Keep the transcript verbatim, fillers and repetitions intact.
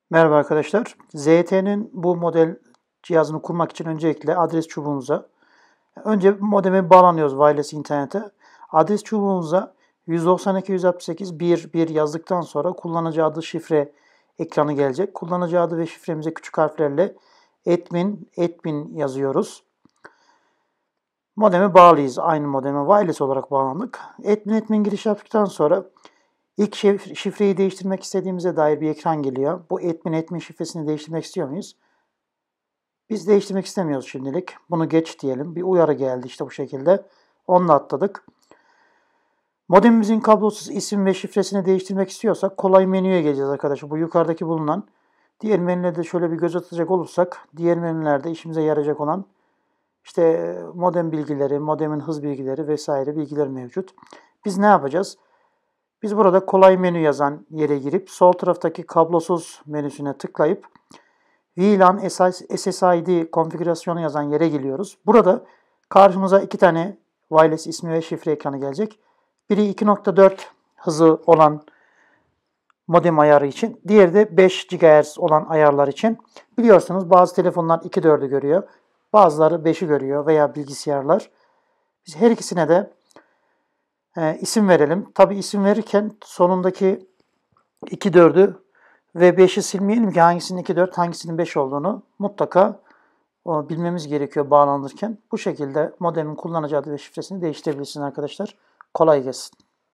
Merhaba arkadaşlar. Z T'nin bu model cihazını kurmak için öncelikle adres çubuğumuza, önce modeme bağlanıyoruz wireless internete. Adres çubuğumuza yüz doksan iki nokta yüz altmış sekiz nokta bir nokta bir yazdıktan sonra kullanıcı adı şifre ekranı gelecek. Kullanıcı adı ve şifremize küçük harflerle admin, admin yazıyoruz. Modeme bağlıyız. Aynı modeme wireless olarak bağlandık. Admin, admin giriş yaptıktan sonra İlk şifreyi değiştirmek istediğimize dair bir ekran geliyor. Bu admin admin şifresini değiştirmek istiyor muyuz? Biz değiştirmek istemiyoruz şimdilik. Bunu geç diyelim. Bir uyarı geldi işte bu şekilde. Onu da atladık. Modemimizin kablosuz isim ve şifresini değiştirmek istiyorsak kolay menüye geleceğiz arkadaşlar. Bu yukarıdaki bulunan diğer menülerde şöyle bir göz atacak olursak diğer menülerde işimize yarayacak olan işte modem bilgileri, modemin hız bilgileri vesaire bilgiler mevcut. Biz ne yapacağız? Biz burada kolay menü yazan yere girip sol taraftaki kablosuz menüsüne tıklayıp V LAN S S I D konfigürasyonu yazan yere geliyoruz. Burada karşımıza iki tane wireless ismi ve şifre ekranı gelecek. Biri iki nokta dört hızı olan modem ayarı için, diğeri de beş gigahertz olan ayarlar için. Biliyorsunuz bazı telefonlar iki nokta dördü görüyor, bazıları beşi görüyor veya bilgisayarlar. Biz her ikisine de E, isim verelim. Tabi isim verirken sonundaki iki nokta dördü ve beşi silmeyelim ki hangisinin iki nokta dört hangisinin beş olduğunu mutlaka o, bilmemiz gerekiyor bağlanırken. Bu şekilde modemin kullanıcı adı ve şifresini değiştirebilirsiniz arkadaşlar. Kolay gelsin.